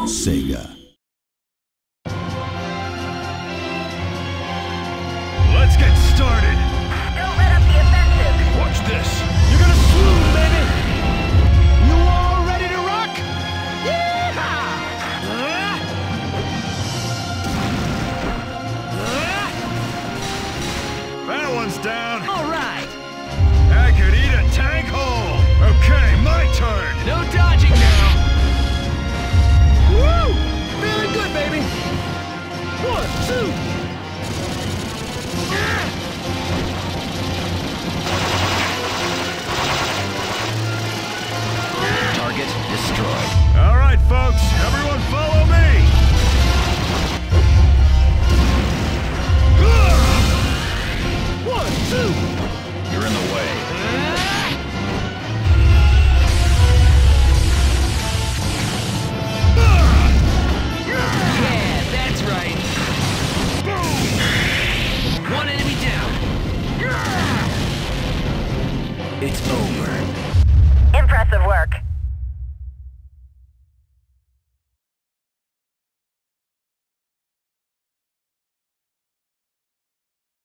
Sega. Let's get started. Don't let up the offensive. Watch this. You're gonna swoon, baby. You all ready to rock? That one's down. All right. I could eat a tank hole. Okay, my turn. No dodging now. Woo! Feeling good, baby. 1, 2. Target destroyed. All right, folks. Everyone follow me. 1, 2. You're in the way. Yeah, that's right. One enemy down. It's over. Impressive work.